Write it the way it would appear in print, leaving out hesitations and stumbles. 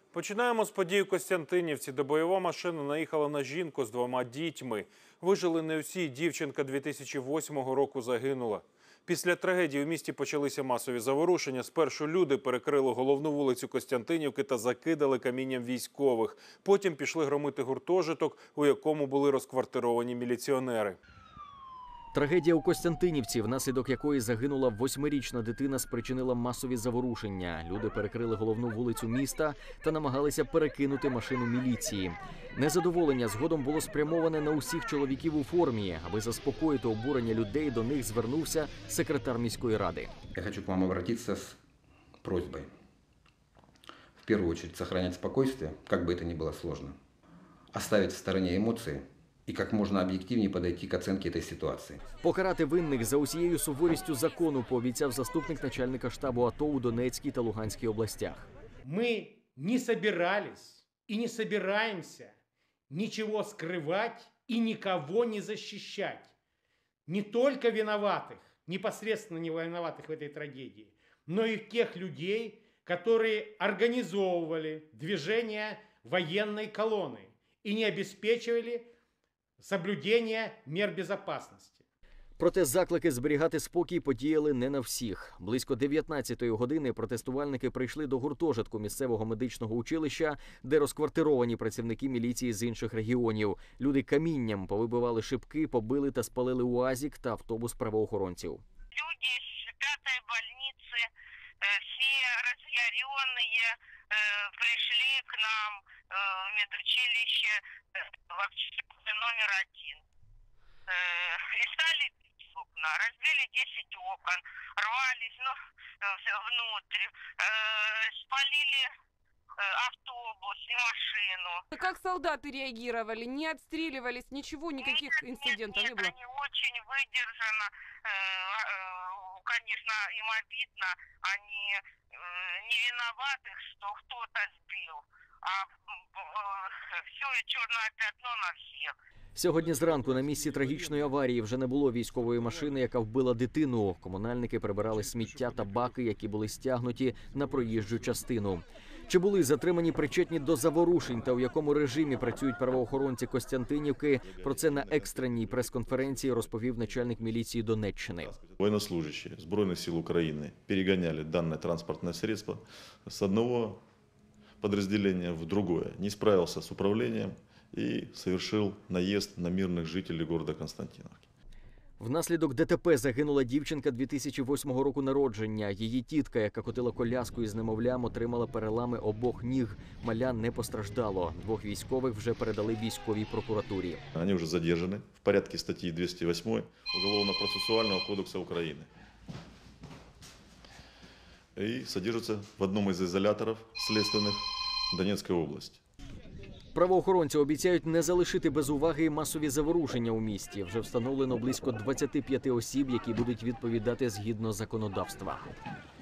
Починаємо з подій у Костянтинівці, де бойова машина наїхала на жінку з 2 дітьми. Вижили не усі, дівчинка 2008 року загинула. Після трагедії у місті почалися масові заворушення. Спершу люди перекрили головну вулицю Костянтинівки та закидали камінням військових. Потім пішли громити гуртожиток, у якому були розквартировані міліціонери. Трагедія у Костянтинівці, внаслідок якої загинула 8-річна дитина, спричинила масові заворушення. Люди перекрили головну вулицю міста та намагалися перекинути машину міліції. Незадоволення згодом було спрямоване на усіх чоловіків у формі. Аби заспокоїти обурення людей, до них звернувся секретар міської ради. Я хочу к вам обратиться с просьбой. В первую очередь сохранять спокойствие, как бы это ни было сложно. Оставить в стороне эмоции і як можна об'єктивніше підійти к оцінці цієї ситуації. Покарати винних за усією суворістю закону пообіцяв заступник начальника штабу АТО у Донецькій та Луганській областях. Ми не собирались і не собираемся ничего скрывать и никого не защищать. Не только виноватых, непосредственно не виноватых в этой трагедии, но и тех людей, которые организовывали движение военной колонны и не обеспечивали соблюдення мер безпечності. Проте заклики зберігати спокій подіяли не на всіх. Близько 19-ї години протестувальники прийшли до гуртожитку місцевого медичного училища, де розквартировані працівники міліції з інших регіонів. Люди камінням повибивали шибки, побили та спалили УАЗик та автобус правоохоронців. Люди з 5-ї больниці, всі роз'ярені, прийшли к нам в медучилище в общежитие номер 1. И стали бить окна, разбили 10 окон, рвались внутрь, спалили автобус и машину. Как солдаты реагировали? Не отстреливались, ничего, никаких инцидентов не было? Они очень выдержанно, конечно, им обидно, они не виноваты, что кто-то сбил, а все черное пятно на всех. Сьогодні зранку на місці трагічної аварії вже не було військової машини, яка вбила дитину. Комунальники прибирали сміття та баки, які були стягнуті на проїжджу частину. Чи були затримані причетні до заворушень та у якому режимі працюють правоохоронці Костянтинівки, про це на екстреній прес-конференції розповів начальник міліції Донеччини. Военнослужащие Збройних сил України перегоняли дане транспортне средство з одного подразделения в другое. Не справился с управлением и совершил наезд на мирных жителей города Константиновки. Внаслідок ДТП загинула дівчинка 2008 року народження. Її тітка, яка котила коляску із немовлям, отримала перелами обох ніг. Маля не постраждало. 2 військових вже передали військовій прокуратурі. Они уже задержаны в порядке статьи 208 Уголовно-процессуального кодекса Украины. И содержатся в одном из изоляторов следственных Донецкой области. Правоохоронці обіцяють не залишити без уваги масові заворушення у місті. Вже встановлено близько 25 осіб, які будуть відповідати згідно законодавства.